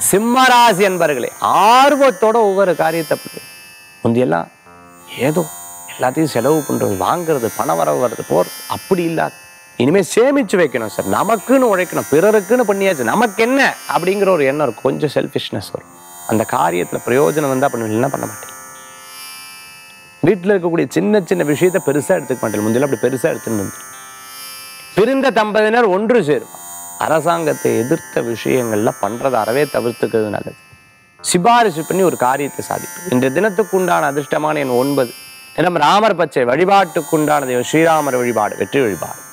சிம்மராசி என்பர்களே, ஆர்வத்தோட ஒவ்வொரு காரியத்தை பண்ணுவீங்க. முந்தியெல்லாம் ஏதோ எல்லாத்தையும் செலவு பண்றது, வாங்குறது, பணம் வரவு வர்றது போர், அப்படி இல்லாது இனிமேல் சேமிச்சு வைக்கணும் சார், நமக்குன்னு உழைக்கணும், பிறருக்குன்னு பண்ணியாச்சு, நமக்கு என்ன அப்படிங்கிற ஒரு எண்ணம் இருக்கும். கொஞ்சம் செல்ஃபிஷ்னஸ் வரும். அந்த காரியத்தில் பிரயோஜனம் வந்தால் பண்ணுவீங்கன்னா பண்ண மாட்டேன். வீட்டில் இருக்கக்கூடிய சின்ன சின்ன விஷயத்தை பெருசாக எடுத்துக்க மாட்டேன். முந்தியெல்லாம் அப்படி பெருசாக எடுத்துன்னு வந்து பிரிந்த தம்பதியினர் ஒன்று சேருவார். அரசாங்கத்தை எதிர்த்த விஷயங்கள்ல பண்றதை அறவே தவிர்த்துக்கிறது நல்லது. சிபாரிசு பண்ணி ஒரு காரியத்தை சாதிப்பது. இன்றைய தினத்துக்கு உண்டான அதிர்ஷ்டமான எண் 9. நிறம் ராமர் பச்சை. வழிபாட்டுக்குண்டான தெய்வம் ஸ்ரீராமர் வழிபாடு, வெற்றி வழிபாடு.